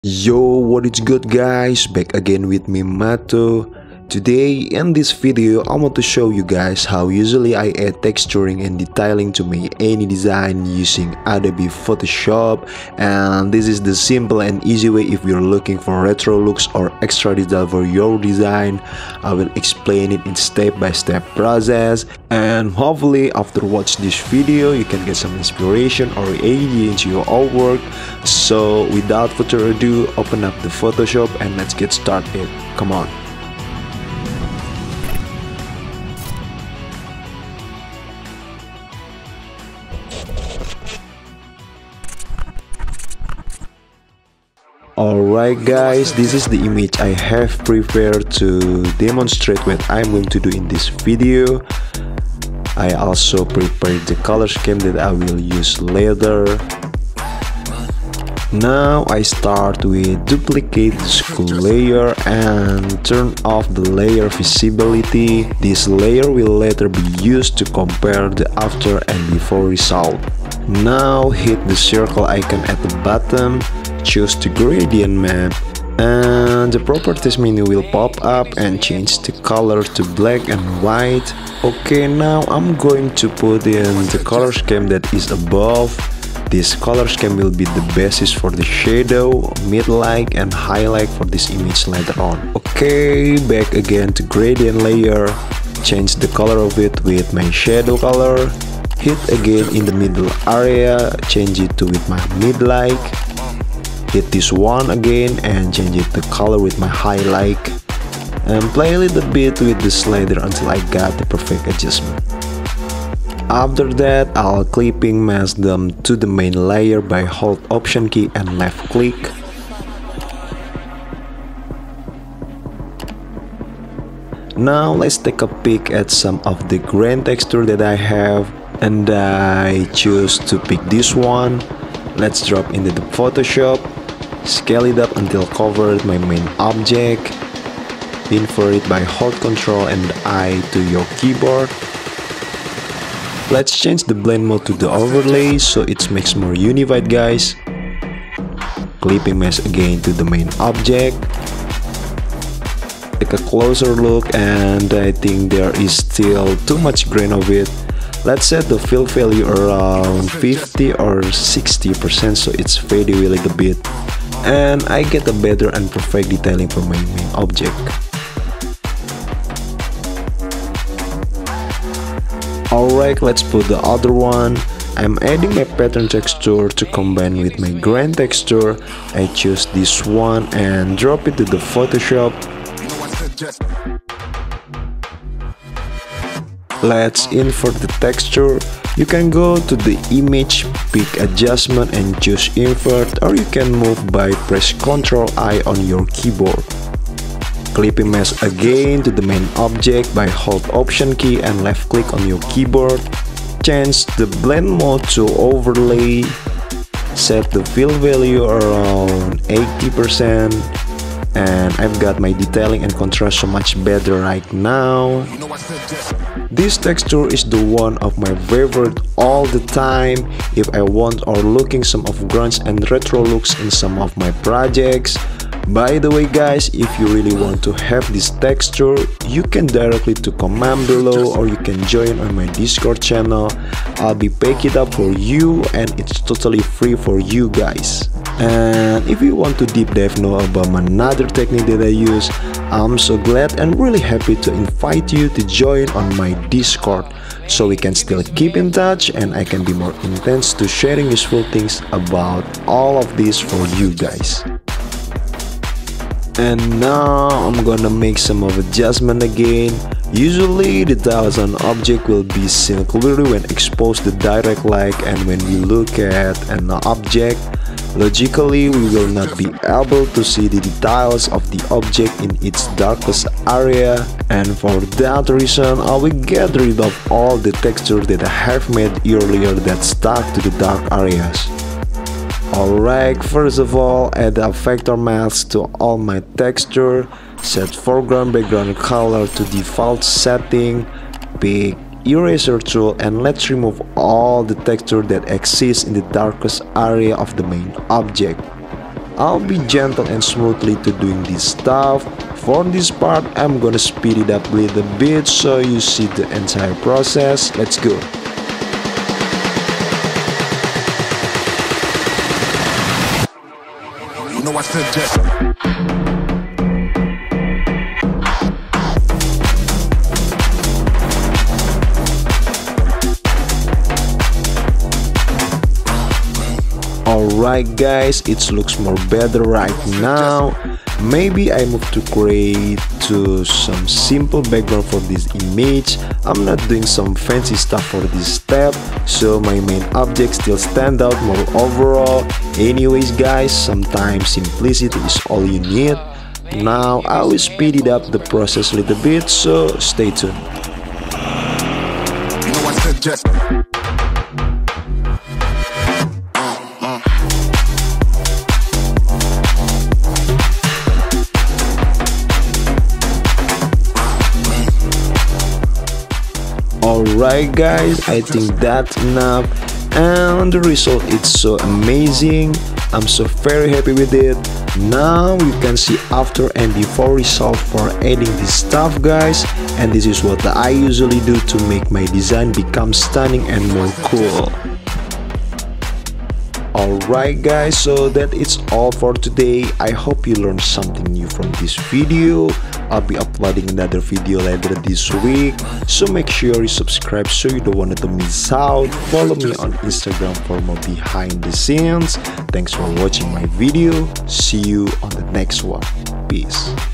Yo, what is good guys? Back again with me Mato. Today in this video I want to show you guys how usually I add texturing and detailing to make any design using Adobe Photoshop, and this is the simple and easy way if you're looking for retro looks or extra detail for your design. I will explain it in step-by-step process, and hopefully after watch this video you can get some inspiration or idea into your artwork. So without further ado, open up the Photoshop and let's get started. Come on. Alright guys, this is the image I have prepared to demonstrate what I'm going to do in this video. I also prepared the color scheme that I will use later. Now I start with duplicate the skull layer and turn off the layer visibility. This layer will later be used to compare the after and before result. Now hit the circle icon at the bottom, choose the gradient map, and the properties menu will pop up and change the color to black and white. Okay, now I'm going to put in the color scheme that is above. This color scheme will be the basis for the shadow, midlight and highlight for this image later on. Okay, back again to gradient layer, change the color of it with my shadow color, hit again in the middle area, change it to with my midlight, hit this one again and change it to color with my highlight, and play a little bit with the slider until I got the perfect adjustment. After that, I'll clipping mask them to the main layer by hold option key and left click. Now let's take a peek at some of the grain texture that I have, and I choose to pick this one. Let's drop into the Photoshop, scale it up until covered my main object, invert it by hold Ctrl and I to your keyboard. Let's change the blend mode to the overlay so it makes more unified guys. Clipping mask again to the main object. Take a closer look, and I think there is still too much grain of it. Let's set the fill value around 50 or 60% so it's faded a little bit, and I get a better and perfect detailing for my main object. Alright, let's put the other one. I'm adding my pattern texture to combine with my grain texture. I choose this one and drop it to the Photoshop. Let's invert the texture. You can go to the image, pick adjustment and choose invert, or you can move by press Ctrl I on your keyboard. Clipping mask again to the main object by hold option key and left click on your keyboard. Change the blend mode to overlay. Set the fill value around 80%. And I've got my detailing and contrast so much better right now. This texture is the one of my favorite all the time if I want or looking some of grunge and retro looks in some of my projects. By the way guys, if you really want to have this texture, you can directly to comment below or you can join on my Discord channel. I'll be packing it up for you and it's totally free for you guys. And if you want to deep dive know about another technique that I use, I'm so glad and really happy to invite you to join on my Discord so we can still keep in touch and I can be more intense to sharing useful things about all of this for you guys. And now I'm gonna make some of adjustment again. Usually the tiles on object will be seen clearly when exposed to direct light, and when we look at an object, logically we will not be able to see the details of the object in its darkest area, and for that reason I will get rid of all the texture that I have made earlier that stuck to the dark areas. Alright, first of all, add a vector mask to all my texture, set foreground background color to default setting, pick eraser tool and let's remove all the texture that exists in the darkest area of the main object. I'll be gentle and smoothly to doing this stuff. For this part, I'm gonna speed it up a little bit so you see the entire process. Let's go. You know I said just Alright guys, it looks more better right now. Maybe I move to create to some simple background for this image. I'm not doing some fancy stuff for this step, so my main object still stand out more overall. Anyways guys, sometimes simplicity is all you need. Now I will speed it up the process a little bit, so stay tuned. you know I said just Alright guys, I think that's enough, and the result is so amazing. I'm so very happy with it. Now you can see after and before result for adding this stuff guys, and this is what I usually do to make my design become stunning and more cool. Alright guys, so that is all for today. I hope you learned something new from this video. I'll be uploading another video later this week, so make sure you subscribe so you don't want to miss out. Follow me on Instagram for more behind the scenes. Thanks for watching my video. See you on the next one. Peace.